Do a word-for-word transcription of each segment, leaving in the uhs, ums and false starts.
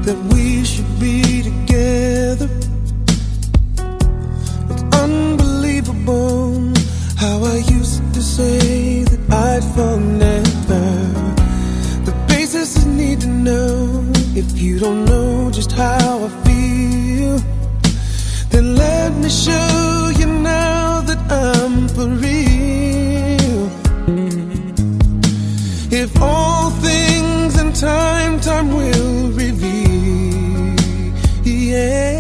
that we should be together. It's unbelievable how I used to say that I'd fall never. The basis is need to know. If you don't know just how I feel, then let me show you now that I'm for real. If all things in time, time will reveal. Yeah.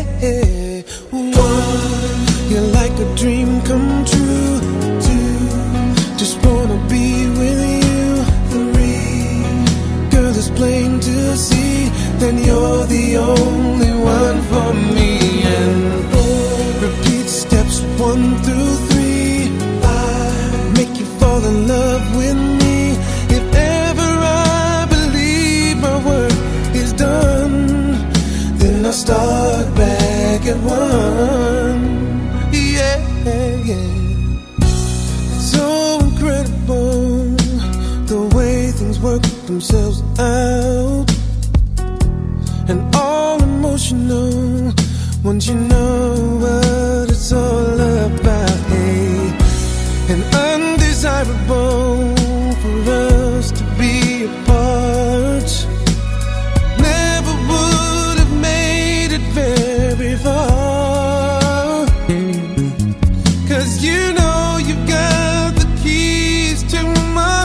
One, you're like a dream come true. Two, just wanna be with you. Three, girl, it's plain to see that you're the only one for me. And four, repeat steps one through three. Five, make you fall in love with me. If ever I believe my work is done, then I'll start back at one. Yeah, yeah. So incredible the way things work themselves out, and all emotional once you know what it's all about. Hey, and undesirable for us to be apart. Never would have made it very far, 'cause you know you've got the keys to my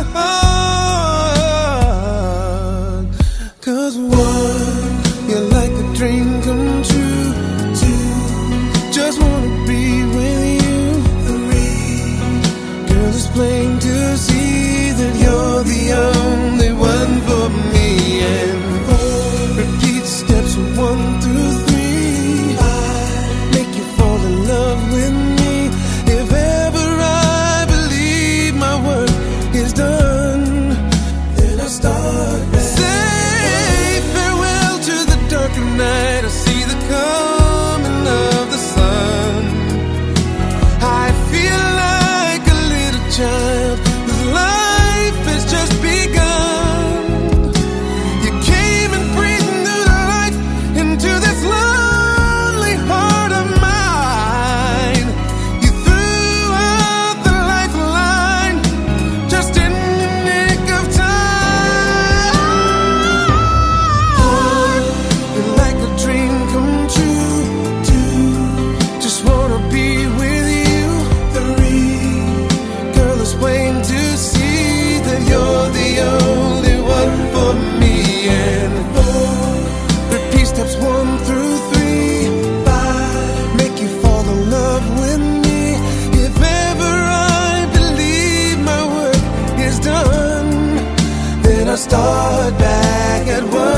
heart. 'Cause one, you're like a dream come true. Two, just wanna be with you. Three, girl, it's plain to see that you're the only one for me. And four, repeat steps one through three. Five, make you fall in love with me. If ever I believe my work is done, then I start back. Say farewell to the darker night. I see the coming of the sun. I feel like a little child whose life has just begun. You came and breathed new life into this lonely heart of mine. You threw out the lifeline just in the nick of time. One, you're like a dream come true. Two, just wanna be with you. Three, girl, it's plain to see that you're the only one for me. And four, repeat steps one through three. Five, make you fall in love with me. If ever I believe my work is done, then I start back at one.